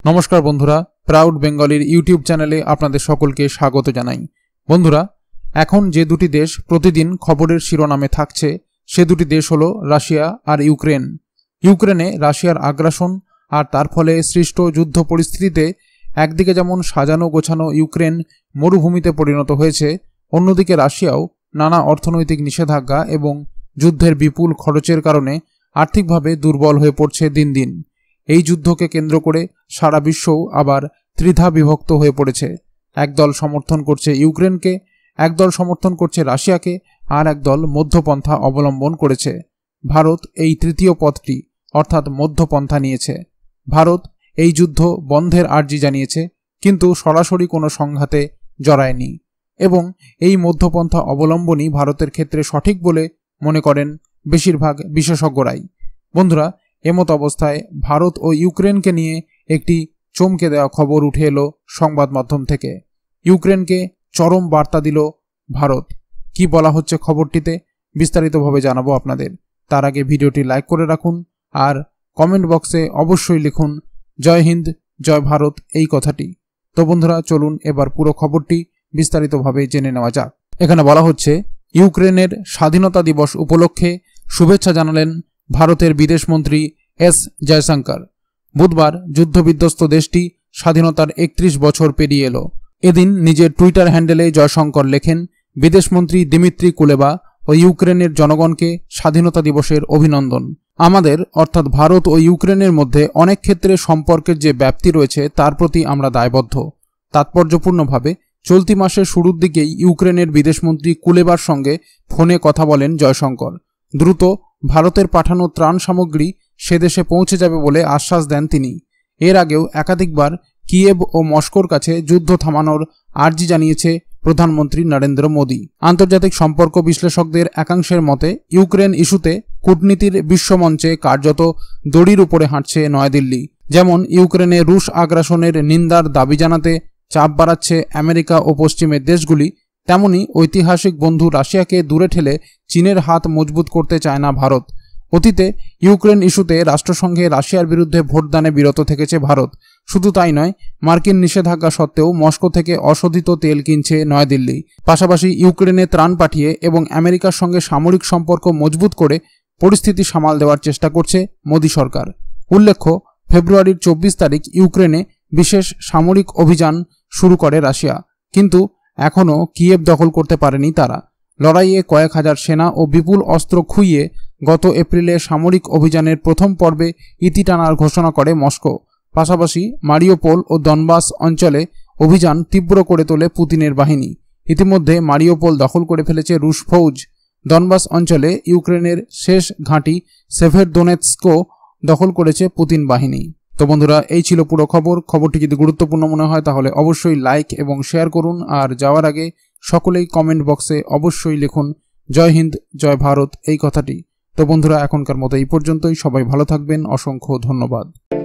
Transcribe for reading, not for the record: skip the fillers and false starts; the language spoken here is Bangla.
নমস্কার বন্ধুরা, প্রাউড বেঙ্গলির ইউটিউব চ্যানেলে আপনাদের সকলকে স্বাগত জানাই। বন্ধুরা, এখন যে দুটি দেশ প্রতিদিন খবরের শিরোনামে থাকছে সে দুটি দেশ হলো রাশিয়া আর ইউক্রেন। ইউক্রেনে রাশিয়ার আগ্রাসন আর তার ফলে সৃষ্ট যুদ্ধ পরিস্থিতিতে একদিকে যেমন সাজানো গোছানো ইউক্রেন মরুভূমিতে পরিণত হয়েছে, অন্যদিকে রাশিয়াও নানা অর্থনৈতিক নিষেধাজ্ঞা এবং যুদ্ধের বিপুল খরচের কারণে আর্থিকভাবে দুর্বল হয়ে পড়ছে দিন দিন। এই যুদ্ধকে কেন্দ্র করে সারা বিশ্বও আবার ত্রিধা বিভক্ত হয়ে পড়েছে। একদল সমর্থন করছে ইউক্রেনকে, একদল সমর্থন করছে রাশিয়াকে, আর একদল মধ্যপন্থা অবলম্বন করেছে। ভারত এই তৃতীয় পথটি অর্থাৎ মধ্যপন্থা নিয়েছে। ভারত এই যুদ্ধ বন্ধের আর্জি জানিয়েছে, কিন্তু সরাসরি কোনো সংঘাতে জড়ায়নি এবং এই মধ্যপন্থা অবলম্বনই ভারতের ক্ষেত্রে সঠিক বলে মনে করেন বেশিরভাগ বিশেষজ্ঞরাই। বন্ধুরা, এমত অবস্থায় ভারত ও ইউক্রেনকে নিয়ে একটি চমকে দেওয়া খবর উঠে এলো সংবাদ মাধ্যম থেকে। ইউক্রেনকে চরম বার্তা দিল ভারত। কি বলা হচ্ছে খবরটিতে বিস্তারিতভাবে জানাবো আপনাদের। তার আগে ভিডিওটি লাইক করে রাখুন আর কমেন্ট বক্সে অবশ্যই লিখুন জয় হিন্দ জয় ভারত এই কথাটি। তো বন্ধুরা, চলুন এবার পুরো খবরটি বিস্তারিতভাবে জেনে নেওয়া যাক। এখানে বলা হচ্ছে, ইউক্রেনের স্বাধীনতা দিবস উপলক্ষে শুভেচ্ছা জানালেন ভারতের বিদেশমন্ত্রী এস জয়শঙ্কর। বুধবার যুদ্ধবিধ্বস্ত দেশটি স্বাধীনতার 31 বছর পেরিয়ে এলো। এদিন নিজের টুইটার হ্যান্ডেলে জয়শঙ্কর লেখেন, বিদেশমন্ত্রী দিমিত্রি কুলেবা ও ইউক্রেনের জনগণকে স্বাধীনতা দিবসের অভিনন্দন। আমাদের অর্থাৎ ভারত ও ইউক্রেনের মধ্যে অনেক ক্ষেত্রে সম্পর্কের যে ব্যাপ্তি রয়েছে তার প্রতি আমরা দায়বদ্ধ। তাৎপর্যপূর্ণভাবে চলতি মাসের শুরুর দিকেই ইউক্রেনের বিদেশমন্ত্রী কুলেবার সঙ্গে ফোনে কথা বলেন জয়শঙ্কর। দ্রুত ভারতের পাঠানো ত্রাণ সামগ্রী সে দেশে পৌঁছে যাবে বলে আশ্বাস দেন তিনি। এর আগেও একাধিকবার কিয়েভ ও মস্কোর কাছে যুদ্ধ থামানোর আর্জি জানিয়েছে প্রধানমন্ত্রী নরেন্দ্র মোদী। আন্তর্জাতিক সম্পর্ক বিশ্লেষকদের একাংশের মতে ইউক্রেন ইস্যুতে কূটনীতির বিশ্বমঞ্চে কার্যত দড়ির উপরে হাঁটছে নয়াদিল্লি। যেমন ইউক্রেনে রুশ আগ্রাসনের নিন্দার দাবি জানাতে চাপ বাড়াচ্ছে আমেরিকা ও পশ্চিমের দেশগুলি, তেমনি ঐতিহাসিক বন্ধু রাশিয়াকে দূরে ঠেলে চীনের হাত মজবুত করতে চায় না ভারত। অতীতে ইউক্রেন ইস্যুতে রাষ্ট্রসংঘে রাশিয়ার বিরুদ্ধে ভোটদানে বিরত থেকেছে ভারত। শুধু তাই নয়, মার্কিন নিষেধাজ্ঞা সত্ত্বেও মস্কো থেকে অশোধিত তেল কিনছে নয়াদিল্লি। পাশাপাশি ইউক্রেনে ত্রাণ পাঠিয়ে এবং আমেরিকার সঙ্গে সামরিক সম্পর্ক মজবুত করে পরিস্থিতি সামাল দেওয়ার চেষ্টা করছে মোদী সরকার। উল্লেখ্য, ফেব্রুয়ারির 24 তারিখ ইউক্রেনে বিশেষ সামরিক অভিযান শুরু করে রাশিয়া, কিন্তু এখনও কিয়েভ দখল করতে পারেনি তারা। লড়াইয়ে কয়েক হাজার সেনা ও বিপুল অস্ত্র খুইয়ে গত এপ্রিলে সামরিক অভিযানের প্রথম পর্বে ইতি টানার ঘোষণা করে মস্কো। পাশাপাশি মারিওপোল ও দনবাস অঞ্চলে অভিযান তীব্র করে তোলে পুতিনের বাহিনী। ইতিমধ্যে মারিওপোল দখল করে ফেলেছে রুশ ফৌজ। দনবাস অঞ্চলে ইউক্রেনের শেষ ঘাঁটি সেভেরদোনেৎস্কও দখল করেছে পুতিন বাহিনী। তো বন্ধুরা, এই ছিল পুরো খবর। খবরটি যদি গুরুত্বপূর্ণ মনে হয় তাহলে অবশ্যই লাইক এবং শেয়ার করুন, আর যাওয়ার আগে সকলেই কমেন্ট বক্সে অবশ্যই লিখুন জয় হিন্দ জয় ভারত এই কথাটি। তো বন্ধুরা, এখনকার মতো এই পর্যন্তই। সবাই ভালো থাকবেন, অসংখ্য ধন্যবাদ।